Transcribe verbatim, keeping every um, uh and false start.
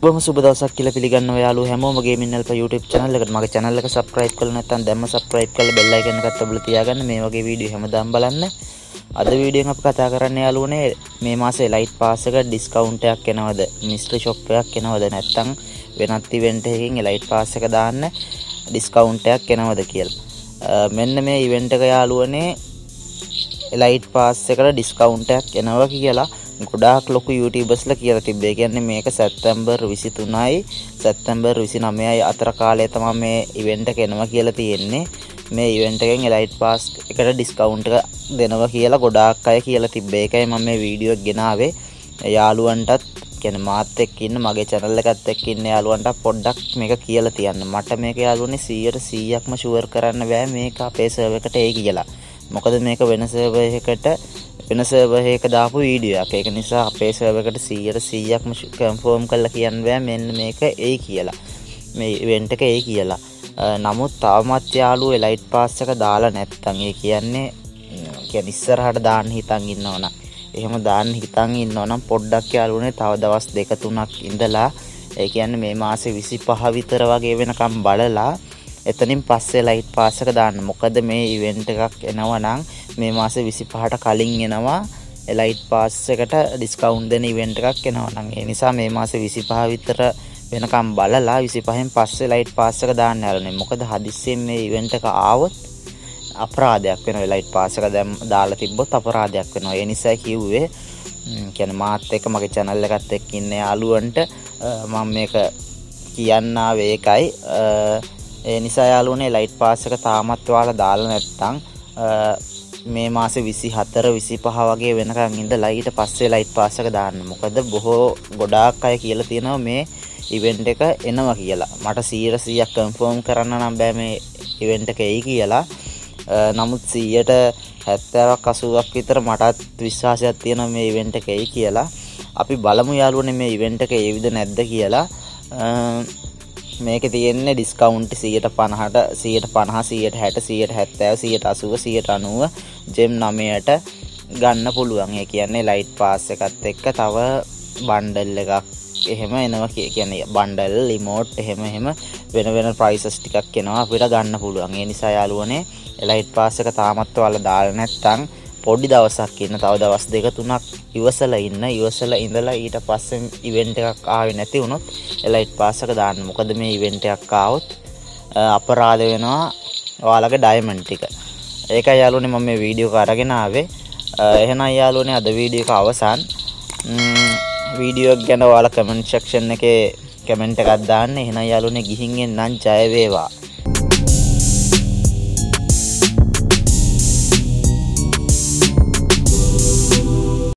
බොහොම සුබ දවසක් කියලා පිළිගන්නවා යාළුවෝ හැමෝම ගේමින් එල්පා YouTube channel එකට. මගේ channel එක subscribe කරලා නැත්නම් දැම්ම subscribe කරලා bell icon එකත් ඔබලා තියාගන්න. මේ වගේ වීඩියෝ හැමදාම බලන්න. අද වීඩියෝෙන් අපි කතා කරන්නේ යාළුවනේ මේ මාසේ ලයිට් පාස් එක ඩිස්කවුන්ට් එකක් එනවද? මිස්ටරි ෂොප් එකක් එනවද? නැත්නම් වෙනත් ඉවෙන්ට් එකකින් ලයිට් පාස් එක දාන්න ඩිස්කවුන්ට් එකක් එනවද කියලා. මෙන්න මේ ඉවෙන්ට් එක යාළුවනේ ලයිට් පාස් එකට ඩිස්කවුන්ට් එකක් එනවා කියලා ගොඩාක් ලොකු YouTubersලා කියලා තිබ්බේ. ඒ කියන්නේ මේක සැප්තැම්බර් විසිතුනයි සැප්තැම්බර් විසිනවයයි අතර කාලය තමයි මේ ඉවෙන්ට් එක එනවා කියලා තියෙන්නේ. මේ ඉවෙන්ට් එකෙන් ලයිට් පාස් එකට ඩිස්කවුන්ට් එක දෙනවා කියලා ගොඩාක් අය කියලා තිබ්බේ. ඒකයි මම මේ වීඩියෝ එක ගෙනාවේ. යාළුවන්ටත් කියන්නේ මාත් එක්ක ඉන්න මගේ channel එකත් එක්ක ඉන්න යාළුවන්ට පොඩ්ඩක් මේක කියලා තියන්න. මට මේක යාළුවනේ සීයට සීයක්ම ෂුවර් කරන්න බෑ මේක අපේ සර්වර් එකට එයි කියලා. මොකද මේක වෙන සර්වර් එකකට වෙන සර්වර් එකක දාපු වීඩියෝ එකක්. ඒක නිසා අපේ සර්වර් එකට සීයට සීයක්ම කන්ෆර්ම් කරලා කියන්න බෑ මෙන්න මේක එයි කියලා. මේ ඉවෙන්ට් එක එයි කියලා. නමුත් තවමත් යාළුවෝ ලයිට් පාස් එක දාලා නැත්තම් ඒ කියන්නේ කියන්නේ ඉස්සරහට දාන්න හිතන් ඉන්නවනම් එහෙම දාන්න හිතන් ඉන්නවනම් පොඩ්ඩක් යාළුවනේ තව දවස් දෙක තුනක් ඉඳලා ඒ කියන්නේ මේ මාසේ විසිපහ විතර වගේ වෙනකම් බලලා එතනින් පස්සේ ලයිට් පාස් එක දාන්න. මොකද මේ ඉවෙන්ට් එකක් එනවා නම් මේ මාසේ විසිපහට කලින් එනවා ලයිට් පාස් එකට ඩිස්කවුන්ට් දෙන ඉවෙන්ට් එකක් එනවා නම් ඒ නිසා මේ මාසේ විසිපහ විතර වෙනකම් බලලා විසිපහෙන් පස්සේ ලයිට් පාස් එක දාන්න යාළුවනේ. මොකද හදිස්සියෙන් මේ ඉවෙන්ට් එක ආවොත් අපරාධයක් වෙනවා. ලයිට් පාස් එක දැන් දාලා තිබ්බොත් අපරාධයක් වෙනවා. ඒ නිසා කිව්වේ කියන්නේ මාත් එක්ක මගේ channel එකත් එක්ක ඉන්න යාළුවන්ට මම මේක කියන්න ආවේ ඒකයි. ඒ නිසා යාළුවනේ ලයිට් පාස් එක තාමත් ඔයාලා දාලා නැත්නම් මේ මාසේ විසිහතර විසිපහ වගේ වෙනකන් ඉඳලා ඊට පස්සේ ලයිට් පාස් එක දාන්න. මොකද බොහෝ ගොඩාක් අය කියලා තියෙනවා මේ ඉවෙන්ට් එක එනවා කියලා. මට සීයට සීයක් කන්ෆර්ම් කරන්න නම් බෑ මේ ඉවෙන්ට් එක එයි කියලා. නමුත් සීයට හැත්තෑවක් අසූවක් විතර මටත් විශ්වාසයක් තියෙනවා මේ ඉවෙන්ට් එක එයි කියලා. අපි බලමු යාළුවනේ මේ ඉවෙන්ට් එක එයිද නැද්ද කියලා. මේකේ තියෙන්නේ ඩිස්කවුන්ට් සීයට පනහට සීයට පනහ සීයට හැට සීයට හැත්තෑව සීයට අසූව සීයට අනූව ජෙම් නවයට ගන්න පුළුවන්. ඒ කියන්නේ ලයිට් පාස් එකත් එක්ක තව බණ්ඩල් එකක් එහෙම එනවා. කියන්නේ බණ්ඩල් රිමෝට් එහෙම එහෙම වෙන වෙන ප්‍රයිසස් ටිකක් එනවා අපිට ගන්න පුළුවන්. ඒ නිසා යාළුවනේ ලයිට් පාස් එක තාමත් ඔයාලා දාලා නැත්නම් පොඩි දවසක් ඉන්න තව දවස් දෙක තුනක් ඉවසලා ඉන්න. ඉවසලා ඉඳලා ඊට පස්සේ ඉවෙන්ට් එකක් ආවේ නැති වුණොත් ලයිට් පාස් එක දාන්න. මොකද මේ ඉවෙන්ට් එකක් ආවොත් අපරාධ වෙනවා ඔයාලගේ ඩයමන්ඩ් ටික. ඒකයි යාළුවනේ මම මේ වීඩියෝ එක අරගෙන ආවේ. එහෙනම් යාළුවනේ අද වීඩියෝ එක අවසන්. වීඩියෝ එක ගැන ඔයාලා කමෙන්ට් සෙක්ෂන් එකේ කමෙන්ට් එකක් දාන්න. එහෙනම් යාළුවනේ ගිහින් එන්නම් ජය වේවා.